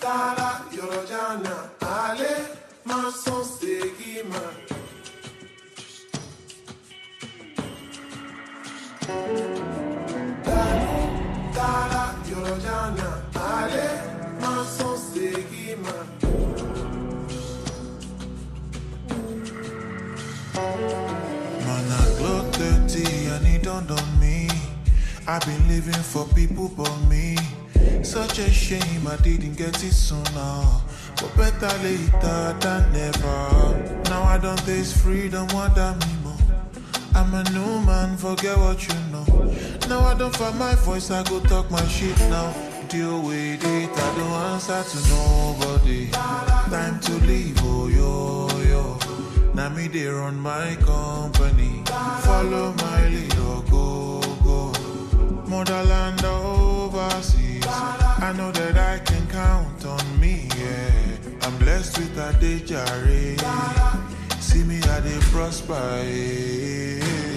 Tara Yorojana, Ale, Mason Segima. Tara Yorojana, Ale, Mason Segima. Man, I clock 30 and it dawned on me. I've been living for people but me. Such a shame I didn't get it sooner. But better later than never. Now I don't taste freedom, what I mean more. I'm a new man, forget what you know. Now I don't find my voice, I go talk my shit now. Deal with it, I don't answer to nobody. Time to leave, oh yo yo. Now me they run my company. Follow my lead or go go. Motherland overseas. I know that I can count on me, yeah. I'm blessed with a day jare. See me how they prosper, yeah.